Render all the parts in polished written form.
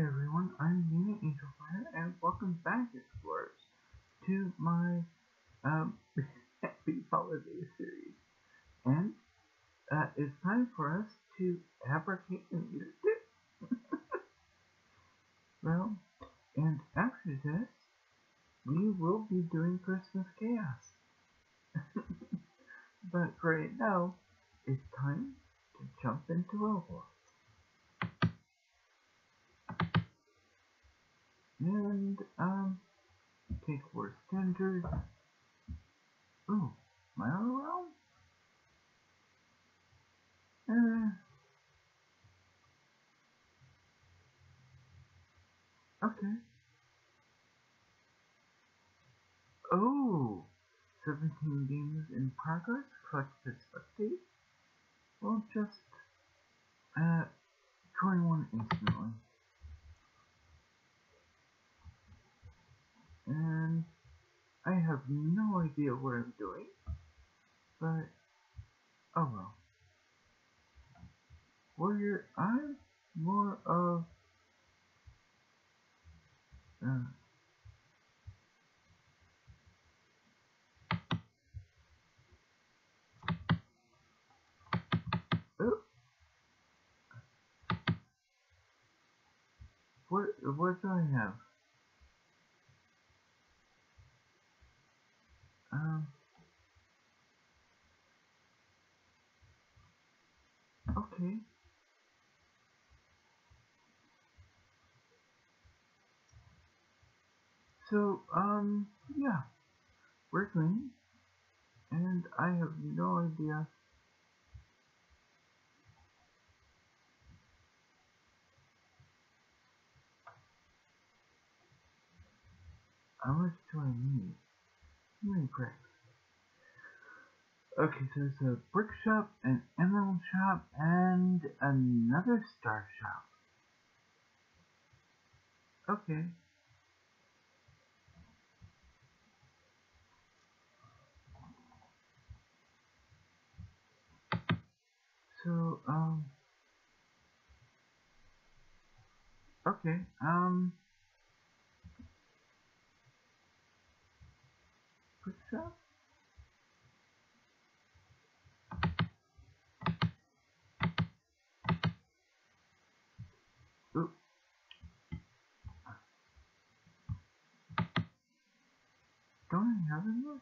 everyone, I'm Nina Angelfire, and welcome back, explorers, to my Happy Holiday series. And it's time for us to abracate and eat a dip. Well, and after this, we will be doing Christmas Chaos. But right now, it's time to jump into Roblox. And, take word standard. Ooh, my other realm? Okay. Oh! 17 games in progress, collect this update. We'll just, join one instantly. And I have no idea what I'm doing, but, oh well. Warrior, I'm more of, uh, oh, what do I have? Um, okay. So, yeah, we're green, and I have no idea. How much do I need? How many bricks? Okay, so there's a brick shop, an emerald shop, and another star shop. Okay. So, okay, brick shop? Ooh. Don't I have enough?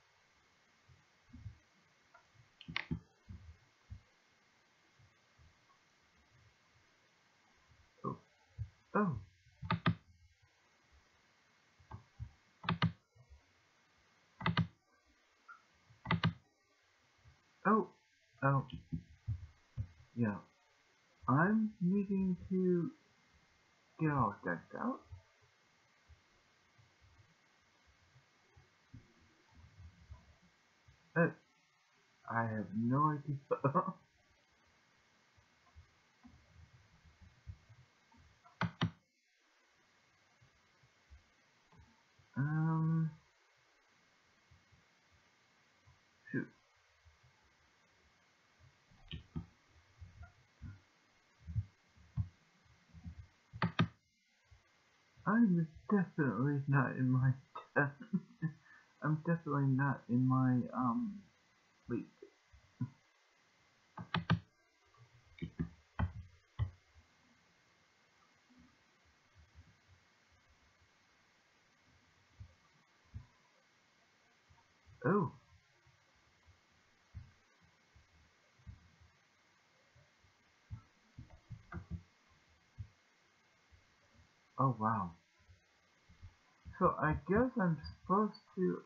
Oh. Oh. Oh. Oh. Yeah. I'm needing to get all decked out. Uh, I have no idea. um, shoot. I'm definitely not in my, I'm definitely not in my, wait. Oh. Oh, wow. So I guess I'm supposed to,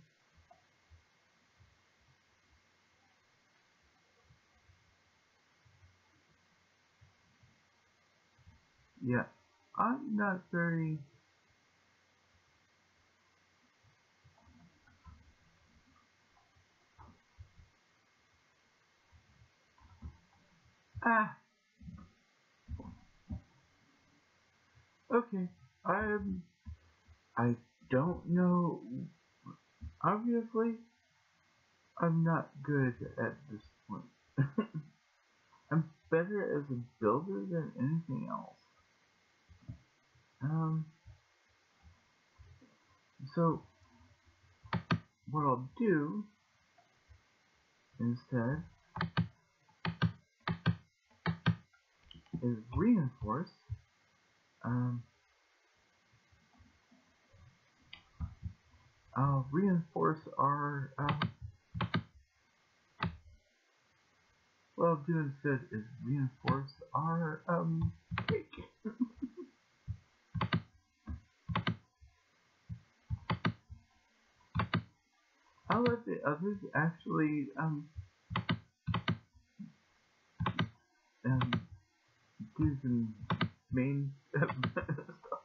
yeah. I'm not very, ah, okay. I don't know. Obviously, I'm not good at this point. I'm better as a builder than anything else. Um, so what I'll do instead is reinforce. I'll reinforce our. What I'll do instead is reinforce our cake. I'll let the others actually do some main stuff.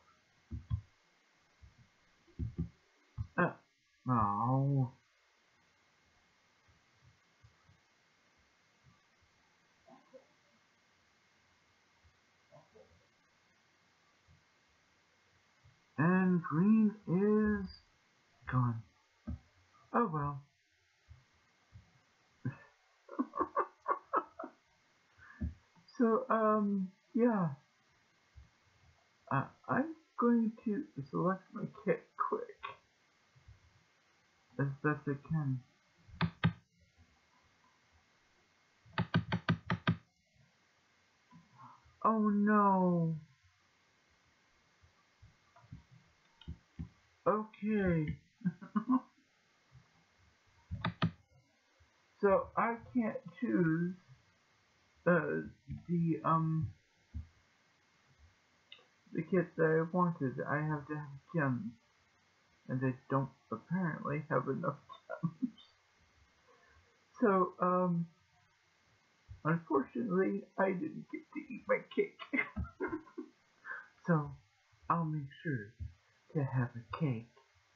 Oh. And green is gone. Oh well. So, yeah. I'm going to select my kit quick. As best I can. Oh no. Okay. So I can't choose the kit that I wanted. I have to have gems. And I don't apparently have enough gems. So, unfortunately, I didn't get to eat my cake. So, I'll make sure to have a cake,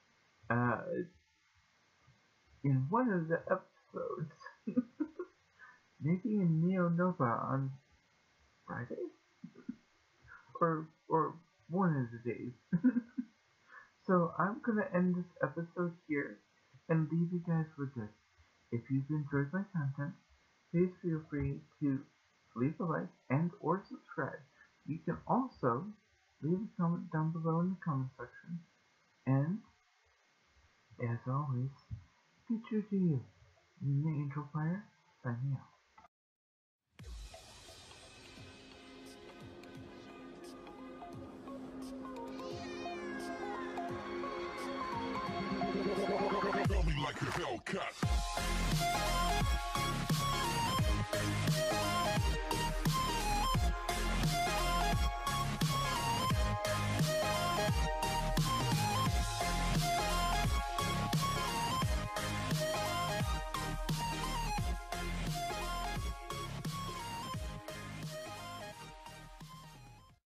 in one of the episodes. Maybe in Neo Nova on Friday? Or one of the days. So, I'm gonna end this episode here and leave you guys with this. If you've enjoyed my content, please feel free to leave a like and or subscribe. You can also leave a comment down below in the comment section. And, as always, be true to you. The Angel Fire, signing out. Tell me like a Hellcat.